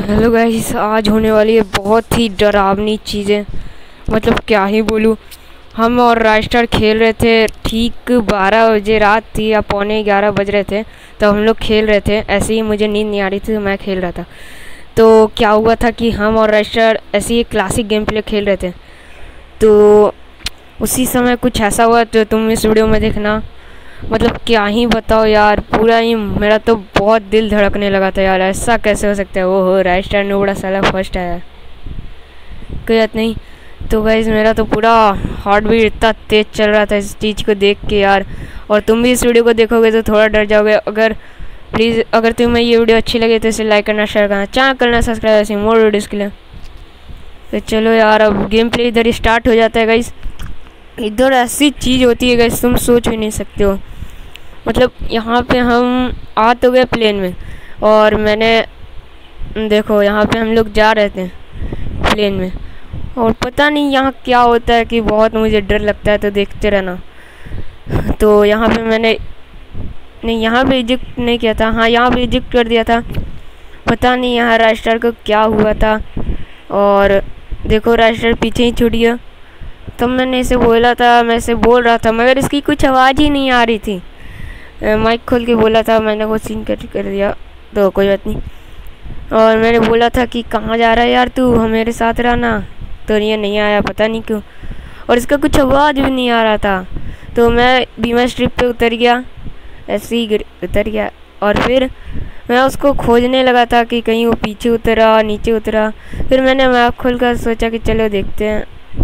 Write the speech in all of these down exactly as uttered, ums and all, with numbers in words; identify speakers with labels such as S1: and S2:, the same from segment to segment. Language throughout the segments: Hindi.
S1: हेलो गाइस, आज होने वाली है बहुत ही डरावनी चीज़ें। मतलब क्या ही बोलूँ। हम और राजस्टार खेल रहे थे, ठीक बारह बजे रात थी या पौने ग्यारह बज रहे थे, तो हम लोग खेल रहे थे। ऐसे ही मुझे नींद नहीं आ रही थी तो मैं खेल रहा था। तो क्या हुआ था कि हम और राजस्टार ऐसे ही क्लासिक गेम प्ले खेल रहे थे। तो उसी समय कुछ ऐसा हुआ तो तुम इस वीडियो में देखना। मतलब क्या ही बताओ यार, पूरा ही मेरा तो बहुत दिल धड़कने लगा था यार। ऐसा कैसे हो सकता है। वो हो राजस्टार ने बड़ा साला फर्स्ट आया, कोई बात नहीं। तो गाइस मेरा तो पूरा हार्ट बीट इतना तेज़ चल रहा था इस चीज़ को देख के यार। और तुम भी इस वीडियो को देखोगे तो थोड़ा डर जाओगे। अगर प्लीज़ अगर तुम्हें ये वीडियो अच्छी लगे तो इसे लाइक करना, शेयर करना, चैनल करना सब्सक्राइब, ऐसे मोर वीडियोज़ के लिए। तो चलो यार, अब गेम प्ले इधर ही स्टार्ट हो जाता है गाइस। इधर ऐसी चीज़ होती है गाइस, तुम सोच भी नहीं सकते हो। मतलब यहाँ पे हम आ तो गए प्लेन में, और मैंने देखो यहाँ पे हम लोग जा रहे थे प्लेन में, और पता नहीं यहाँ क्या होता है कि बहुत मुझे डर लगता है। तो देखते रहना। तो यहाँ पे मैंने नहीं यहाँ पे इजेक्ट नहीं किया था, हाँ यहाँ पे इजेक्ट कर दिया था। पता नहीं यहाँ राजस्टार को क्या हुआ था। और देखो राजस्टार पीछे ही छूट गया। तब मैंने इसे बोला था, मैं इसे बोल रहा था, मगर इसकी कुछ आवाज़ ही नहीं आ रही थी। माइक खोल के बोला था, मैंने वो सीन कर कर दिया, तो कोई बात नहीं। और मैंने बोला था कि कहाँ जा रहा है यार तू, हम मेरे साथ रहना। तो ये नहीं आया, पता नहीं क्यों। और इसका कुछ आवाज़ भी नहीं आ रहा था। तो मैं बीमा स्ट्रिप पे उतर गया, ऐसे ही उतर गया। और फिर मैं उसको खोजने लगा था कि कहीं वो पीछे उतरा, नीचे उतरा। फिर मैंने मैप खोल कर सोचा कि चलो देखते हैं।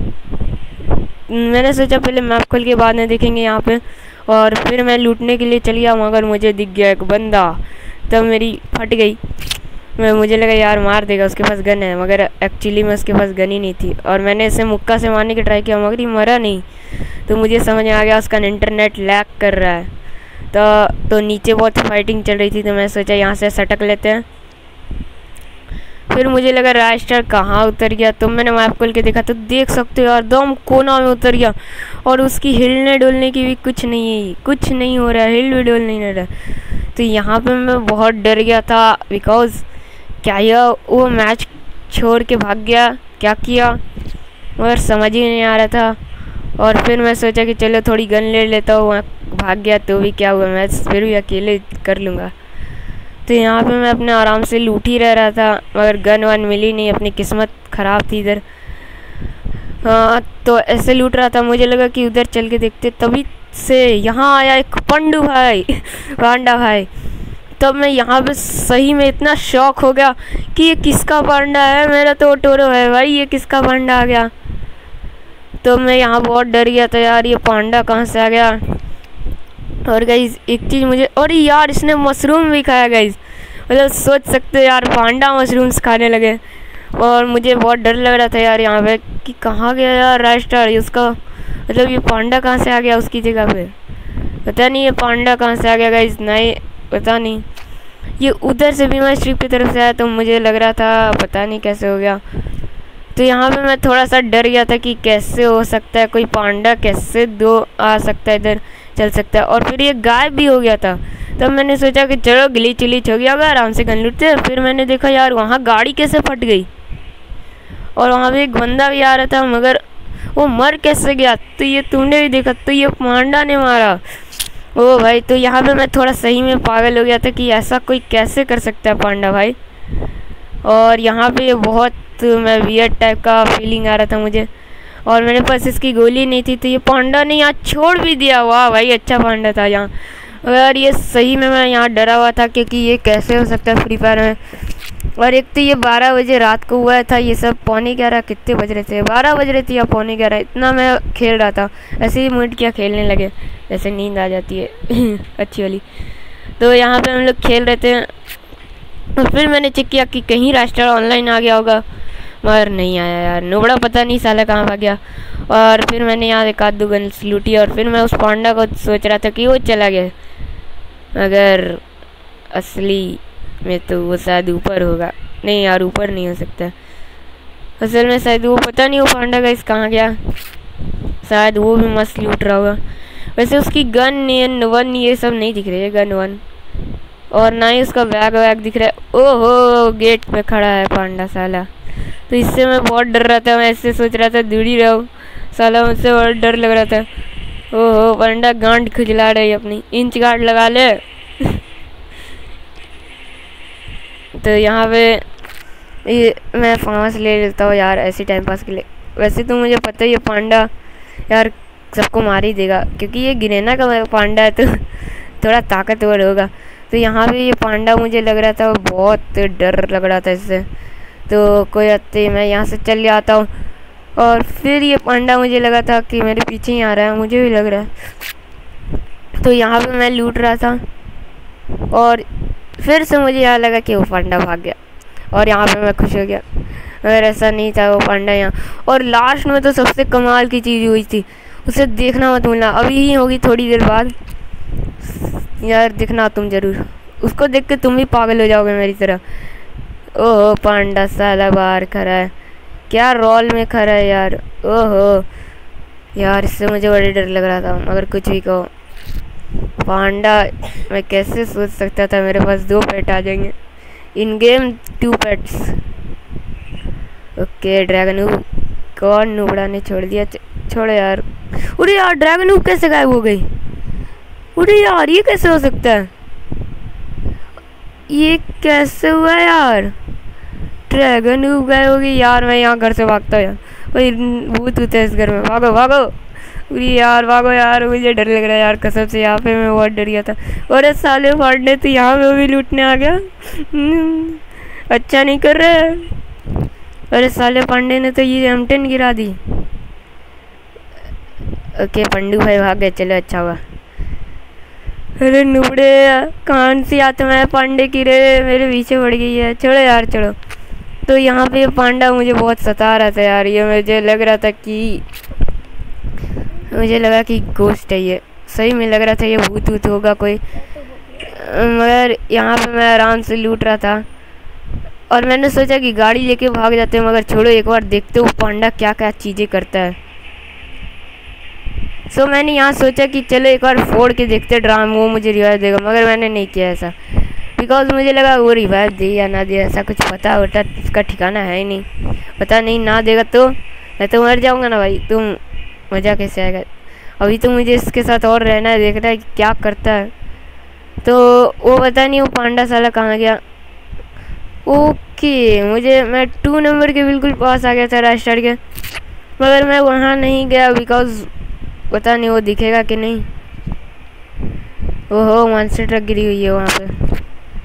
S1: मैंने सोचा पहले मैप खोल के बाद में देखेंगे यहाँ पे। और फिर मैं लूटने के लिए चल गया, मगर मुझे दिख गया एक बंदा। तब मेरी फट गई। मैं मुझे लगा यार मार देगा, उसके पास गन है, मगर एक्चुअली में उसके पास गन ही नहीं थी। और मैंने इसे मुक्का से मारने की ट्राई किया, मगर ये मरा नहीं। तो मुझे समझ में आ गया उसका इंटरनेट लैग कर रहा है। तो तो नीचे बहुत फाइटिंग चल रही थी, तो मैं सोचा यहाँ से सटक लेते हैं। फिर मुझे लगा राजस्टार कहाँ उतर गया। तो मैंने मैप खोल के देखा, तो देख सकते हो यार दम कोना में उतर गया। और उसकी हिलने डोलने की भी कुछ नहीं है, कुछ नहीं हो रहा है, हिल भी डोल नहीं रहा। तो यहाँ पे मैं बहुत डर गया था, बिकॉज क्या यह वो मैच छोड़ के भाग गया, क्या किया मगर समझ ही नहीं आ रहा था। और फिर मैं सोचा कि चलो थोड़ी गन ले लेता हूँ, भाग गया तो भी क्या हुआ, मैच फिर भी अकेले कर लूँगा। तो यहाँ पे मैं अपने आराम से लूट ही रह रहा था, मगर गन वन मिली नहीं, अपनी किस्मत ख़राब थी इधर। हाँ तो ऐसे लूट रहा था, मुझे लगा कि उधर चल के देखते। तभी से यहाँ आया एक पंडू भाई पांडा भाई। तब मैं यहाँ पे सही में इतना शॉक हो गया कि ये किसका पांडा है। मेरा तो टोरो है भाई, ये किसका पांडा आ गया। तो मैं यहाँ बहुत डर गया था यार, ये पांडा कहाँ से आ गया। और गाइस एक चीज़ मुझे, और यार इसने मशरूम भी खाया गाइस। मतलब सोच सकते हो यार, पांडा मशरूम्स खाने लगे। और मुझे बहुत डर लग रहा था यार यहाँ पे कि कहाँ गया यार राजस्टार। उसका मतलब ये पांडा कहाँ से आ गया उसकी जगह पे, पता नहीं ये पांडा कहाँ से आ गया गाइस, नहीं पता नहीं। ये उधर से बीमा स्ट्रिप की तरफ से आया, तो मुझे लग रहा था पता नहीं कैसे हो गया। तो यहाँ पे मैं थोड़ा सा डर गया था कि कैसे हो सकता है, कोई पांडा कैसे दो आ सकता है, इधर चल सकता है। और फिर ये गायब भी हो गया था। तब मैंने सोचा कि चलो ग्लिच विलिच हो गया होगा, आराम से गन लूटते हैं। फिर मैंने देखा यार वहाँ गाड़ी कैसे फट गई, और वहाँ पे एक बंदा भी आ रहा था, मगर वो मर कैसे गया। तो ये तुमने भी देखा, तो ये पांडा ने मारा ओ भाई। तो यहाँ पे मैं थोड़ा सही में पागल हो गया था कि ऐसा कोई कैसे कर सकता है पांडा भाई। और यहाँ पे बहुत मैं वियर्ड टाइप का फीलिंग आ रहा था मुझे। और मेरे पास इसकी गोली नहीं थी, तो ये पांडा ने यहाँ छोड़ भी दिया। वाह भाई, अच्छा पांडा था यहाँ। और ये सही में मैं यहाँ डरा हुआ था, क्योंकि ये कैसे हो सकता है फ्री फायर में। और एक तो ये बारह बजे रात को हुआ था ये सब। पौने ग्यारह कितने बज रहे थे, बारह बज रहे थे या पौने ग्यारह, इतना मैं खेल रहा था। ऐसे ही मूड किया खेलने लगे, जैसे नींद आ जाती है अच्छी वाली। तो यहाँ पे हम लोग खेल रहे थे। और फिर मैंने चेक किया कि कहीं राजस्टार ऑनलाइन आ गया होगा, मगर नहीं आया यार। नुबड़ा पता नहीं साला कहाँ भाग गया। और फिर मैंने यहाँ एक आध दो गन लूटी, और फिर मैं उस पांडा को सोच रहा था कि वो चला गया, मगर असली में तो वो शायद ऊपर होगा। नहीं यार, ऊपर नहीं हो सकता असल में, शायद वो पता नहीं वो पांडा का इस कहाँ गया। शायद वो भी मस्त लूट रहा होगा। वैसे उसकी गन वन ये सब नहीं दिख रही है, गन वन और ना ही उसका बैग वैग दिख रहा है। ओहो गेट पे खड़ा है पांडा साला। तो इससे मैं बहुत डर रहा था, मैं ऐसे सोच रहा था दूर ही रहो, साला मुझसे बहुत डर लग रहा था। ओहो पांडा गांड खुजला रही अपनी, इंच गार्ड लगा ले। तो यहाँ पे ये मैं फांस ले लेता हूँ यार ऐसे टाइम पास के लिए। वैसे तो मुझे पता ही है पांडा यार सबको मार ही देगा, क्योंकि ये गिरेना का पांडा है तो थोड़ा ताकतवर होगा। तो यहाँ पे ये पांडा मुझे लग रहा था, बहुत डर लग रहा था इससे। तो कोई आते मैं यहाँ से चल जाता हूँ। और फिर ये पांडा मुझे लगा था कि मेरे पीछे ही आ रहा है, मुझे भी लग रहा है। तो यहाँ पे मैं लूट रहा था और फिर से मुझे यहाँ लगा कि वो पांडा भाग गया और यहाँ पे मैं खुश हो गया, मगर ऐसा नहीं था, वो पांडा यहाँ। और लास्ट में तो सबसे कमाल की चीज़ हुई थी, उसे देखना मत भूलना, अभी ही होगी थोड़ी देर बाद यार, देखना तुम ज़रूर, उसको देख के तुम भी पागल हो जाओगे मेरी तरह। ओहो पांडा साला बाहर खड़ा है, क्या रोल में खड़ा है यार। ओहो यार इससे मुझे बड़े डर लग रहा था, मगर कुछ भी कहो पांडा, मैं कैसे सोच सकता था मेरे पास दो पेट आ जाएंगे in game, two pets. Okay dragon कौन नुबड़ा ने छोड़ दिया, छोड़ो यार। अरे यार ड्रैगन कैसे गायब हो गई, अरे यार ये कैसे हो सकता है, ये कैसे हुआ यार, ड्रैगन गायब हो गई यार। मैं यहाँ घर से भागता हूँ यार, कोई भूत होता है इस घर में, भागो भागो। अरे यार भागो यार, मुझे डर लग रहा है यार कसम से, यहाँ पे मैं बहुत डर गया था। अरे साले फाड़ने तो यहाँ पे भी लूटने आ गया, अच्छा नहीं कर रहे। अरे साले पांडे ने तो ये एम टेन गिरा दी। ओके पंडू भाई भाग गए, चलो अच्छा हुआ। अरे नुबड़े कौन सी आत्मा है पांडे की रे, मेरे पीछे पड़ गई है, छोड़ो यार छोड़ो। तो यहाँ पे पांडा मुझे बहुत सता रहा था यार, ये मुझे लग रहा था कि मुझे लगा कि गोश्त है ये, सही में लग रहा था ये भूत भूत होगा कोई। मगर यहाँ पे मैं आराम से लूट रहा था और मैंने सोचा कि गाड़ी लेके भाग जाते हैं, मगर छोड़ो एक बार देखते हो पांडा क्या क्या चीज़ें करता है। सो so, मैंने यहाँ सोचा कि चलो एक बार फोड़ के देखते ड्राम, वो मुझे रिवाइव देगा, मगर मैंने नहीं किया ऐसा, बिकॉज मुझे लगा वो रिवाइव दे या ना दे ऐसा कुछ पता होता इसका ठिकाना है ही नहीं, पता नहीं ना देगा तो मैं तो मर जाऊँगा ना भाई, तुम मज़ा कैसे आएगा। अभी तो मुझे इसके साथ और रहना है, देखना है कि क्या करता है। तो वो पता नहीं वो पांडा साला कहाँ गया। ओके मुझे मैं टू नंबर के बिल्कुल पास आ गया था रास्टर के, मगर मैं वहाँ नहीं गया बिकॉज पता नहीं वो दिखेगा कि नहीं। ओहो मॉन्स्टर ट्रक गिरी हुई है वहाँ पे।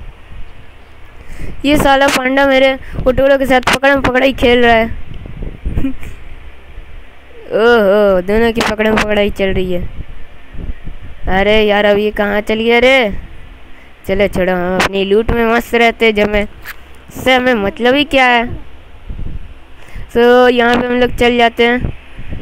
S1: ये साला पांडा मेरे ओटोरो के साथ पकड़म पकड़ाई खेल रहा है। ओहो दोनों की पकड़म पकड़ाई चल रही है। अरे यार अब ये कहाँ चल गया रे, चलो छोड़ो, हम अपनी लूट में मस्त रहते जब मैं से हमें मतलब ही क्या है। सो so, यहाँ पे हम लोग चल जाते हैं।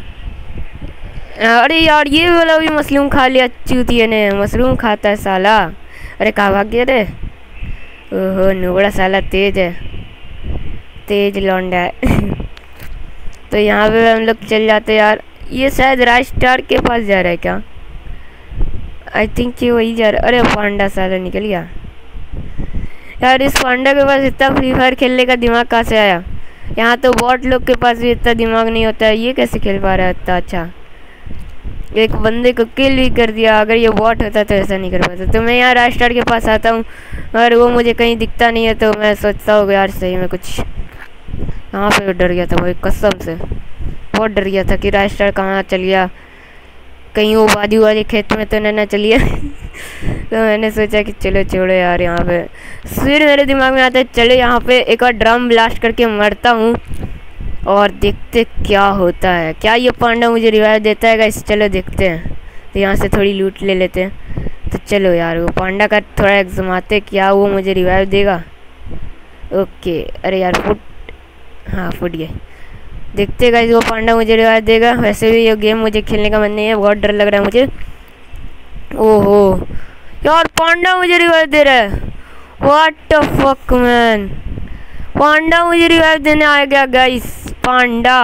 S1: अरे यार ये वाला भी मशरूम खा लिया चूतिए ने, मशरूम खाता है साला। अरे कहाँ भाग गया रे, ओहो नुबड़ा साला तेज है, तेज लौंडा है। तो यहाँ पे हम लोग चल जाते यार। ये शायद राज स्टार के पास जा रहा है क्या, आई थिंक ये वही जा रहा है। अरे पांडा साला निकल गया यार, इस पांडा के पास इतना फ्री फायर खेलने का दिमाग कहाँ से आया। यहाँ तो बॉट लोग के पास भी इतना दिमाग नहीं होता है, ये कैसे खेल पा रहा है इतना अच्छा। एक बंदे को किल भी कर दिया, अगर ये बॉट होता तो ऐसा नहीं कर पाता। तो मैं यहाँ राज स्टार के पास आता हूँ और वो मुझे कहीं दिखता नहीं है, तो मैं सोचता हूँ यार सही में कुछ। यहाँ पे डर गया था भाई कसम से, बहुत डर गया था कि राज स्टार कहाँ चल गया, कहीं वो बाजू वाले खेत में तो न चल गया। तो मैंने सोचा कि चलो छोड़ो यार। यहाँ पे फिर मेरे दिमाग में आता है चलो यहाँ पे एक और ड्रम ब्लास्ट करके मरता हूँ और देखते क्या होता है, क्या ये पांडा मुझे रिवाइव देता है गाइस। चलो देखते हैं। तो यहाँ से थोड़ी लूट ले लेते हैं। तो चलो यार वो पांडा का थोड़ा एग्जमाते, क्या वो मुझे रिवाइव देगा। ओके अरे यार फुट, हाँ फुट गए। देखते गाइस वो पांडा मुझे रिवाइव देगा। वैसे भी ये गेम मुझे खेलने का मन नहीं है, बहुत डर लग रहा है मुझे। ओहो यार पांडा मुझे रिवाइव दे रहा है, what the fuck man, panda मुझे रिवाइव देने आ गया गाइस। पांडा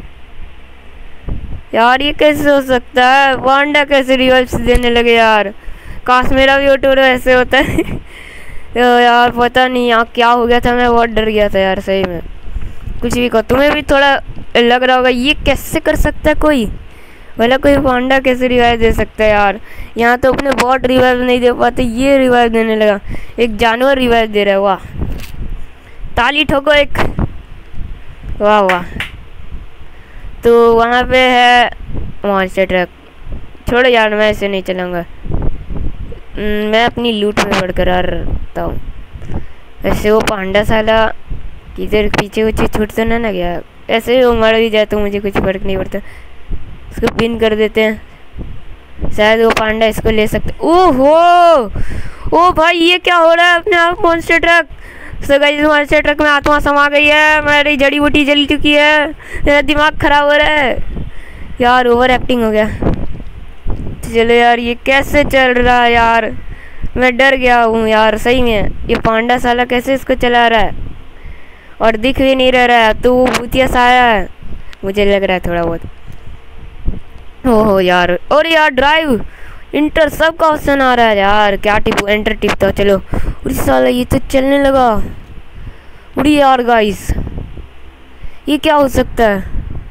S1: यार ये कैसे हो सकता है, पांडा कैसे रिवाइव देने लगे यार। काश मेरा भी ओटोरो ऐसे होता है। यार पता नहीं यहाँ क्या हो गया था, मैं बहुत डर गया था यार सही में। कुछ भी कहो, तुम्हें भी थोड़ा लग रहा होगा ये कैसे कर सकता है कोई, भला कोई पांडा कैसे रिवाइव दे सकता है यार। यहाँ तो अपने बॉट रिवाइव नहीं दे पाते, ये रिवाइव देने लगा, एक जानवर रिवाइव दे रहा है। वाह, ताली ठोको एक, वाह वाह। तो वहाँ पे है मॉन्स्टर ट्रक। छोड़ो यार, मैं ऐसे नहीं चलाऊँगा, मैं अपनी लूट में बरकरार रहता हूँ। वैसे वो पांडा साला किधर पीछे कुछ छूट तो ना गया, ऐसे वो मर भी जाए तो मुझे कुछ फर्क नहीं पड़ता। इसको पिन कर देते हैं, शायद वो पांडा इसको ले सकते। ओहो ओ भाई, ये क्या हो रहा है अपने आप monster truck. So guys, monster truck में आत्मा समा गई है, मेरी जड़ी बूटी जल चुकी है, मेरा दिमाग खराब हो रहा है यार, ओवर एक्टिंग हो गया। चलो यार, ये कैसे चल रहा है यार, मैं डर गया हूँ यार सही में। ये पांडा साला कैसे इसको चला रहा है, और दिख भी नहीं रह रहा है, तो वो भूतिया सा आया है मुझे लग रहा है थोड़ा बहुत। ओहो यार, और यार ड्राइव इंटर सब का ऑप्शन आ रहा है यार, क्या टिपू, एंटर टिपता। चलो उड़ी साला, ये तो चलने लगा। उड़ी यार गाइस, ये क्या हो सकता है।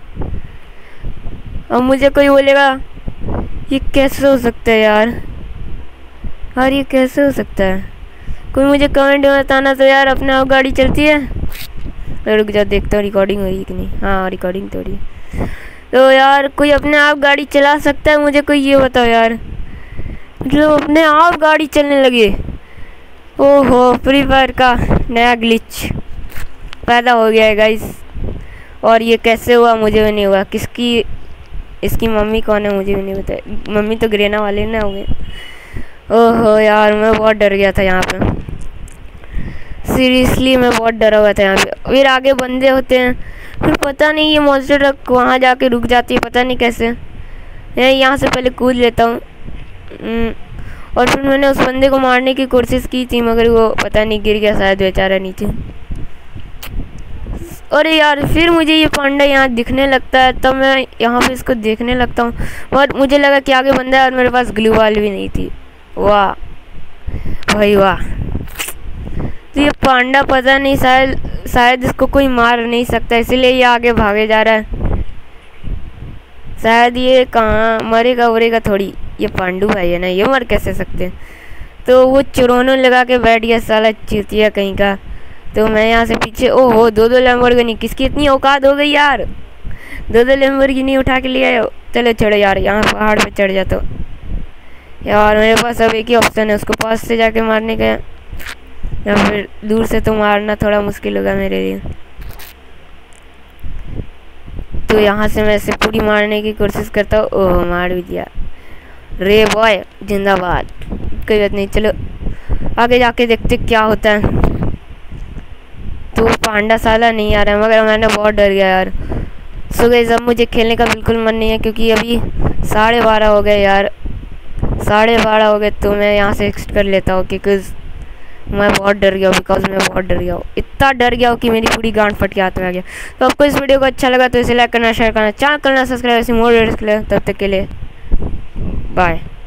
S1: अब मुझे कोई बोलेगा ये कैसे हो सकता है यार, यार ये कैसे हो सकता है, कोई मुझे कमेंट में बताना तो यार। अपने आप गाड़ी चलती है, रुक जा देखता हूँ रिकॉर्डिंग हुई कि नहीं। हाँ रिकॉर्डिंग तो हो रही है। तो यार कोई अपने आप गाड़ी चला सकता है, मुझे कोई ये बताओ यार, मतलब अपने आप गाड़ी चलने लगी। ओहो, फ्री फायर का नया ग्लिच पैदा हो गया है गाइस, और ये कैसे हुआ मुझे भी नहीं हुआ। किसकी, इसकी मम्मी कौन है मुझे भी नहीं पता, मम्मी तो ग्रेना वाले ना होंगे। ओहो यार, मैं बहुत डर गया था यहाँ पे, सीरियसली मैं बहुत डरा हुआ था यहाँ पे। फिर आगे बंदे होते हैं, फिर पता नहीं ये मॉन्स्टर ट्रक वहाँ जाके रुक जाती है, पता नहीं कैसे। मैं यहाँ से पहले कूद लेता हूँ, और फिर मैंने उस बंदे को मारने की कोशिश की थी, मगर वो पता नहीं गिर गया शायद बेचारा नीचे। अरे यार, फिर मुझे ये पांडा यहाँ दिखने लगता है, तब मैं यहाँ पे इसको देखने लगता हूँ, और मुझे लगा कि आगे बंदा है और मेरे पास ग्लू वाल भी नहीं थी। वाह भाई वाह। तो ये पांडा पता नहीं, शायद शायद इसको कोई मार नहीं सकता, इसीलिए ये आगे भागे जा रहा है। शायद ये कहाँ मरेगा उरेगा थोड़ी, ये पांडू भाई है ना, ये मर कैसे सकते हैं। तो वो चुरोनो लगा के बैठ गया साला चूतिया कहीं का। तो मैं यहाँ से पीछे, ओहो दो दो लैम्बोर्गिनी, किसकी इतनी औकात हो गई यार, दो दो लैम्बोर्गिनी उठा के ले आए। चलो छोड़ो यार, यहाँ पहाड़ पे चढ़ जाता यार। मेरे पास अब एक ही ऑप्शन है, उसको पास से जाके मारने का, या फिर दूर से तो मारना थोड़ा मुश्किल होगा मेरे लिए। तो यहाँ से मैं इसे पूरी मारने की कोशिश करता हूँ। ओह मार भी दिया, रे बॉय जिंदाबाद। कोई बात नहीं, चलो आगे जाके देखते क्या होता है। तो पांडा साला नहीं आ रहा है, मगर मैंने बहुत डर गया यार। सो गाइस, अब मुझे खेलने का बिल्कुल मन नहीं है, क्योंकि अभी साढ़े बारह हो गए यार, साढ़े बारह हो गए। तो मैं यहाँ से एक्सिट कर लेता हूँ, क्योंकि मैं बहुत डर गया हूँ, बिकॉज मैं बहुत डर गया हूँ, इतना डर गया हूँ कि मेरी पूरी गांड फट के हाथ में आ गया। तो आपको इस वीडियो को अच्छा लगा तो इसे लाइक करना, शेयर करना, चैनल करना सब्सक्राइब, ऐसी मोर वीडियोस के लिए। तब तक के लिए बाय।